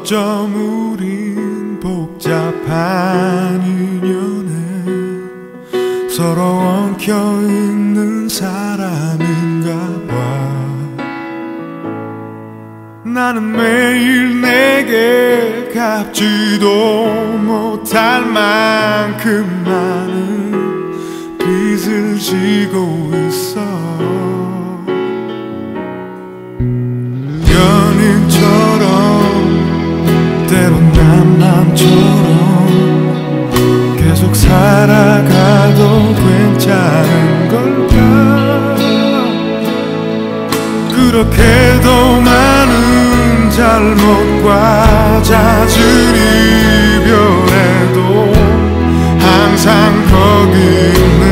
어쩜 우린 복잡한 인연에 서로 엉켜있는 사람인가 봐. 나는 매일 내게 갚지도 못할 만큼 많은 빚을 지고 있어. 연인처럼 때론 남남처럼 계속 살아가도 괜찮은 걸까. 그렇게도 많은 잘못과 잦은 이별에도 항상 거기 있는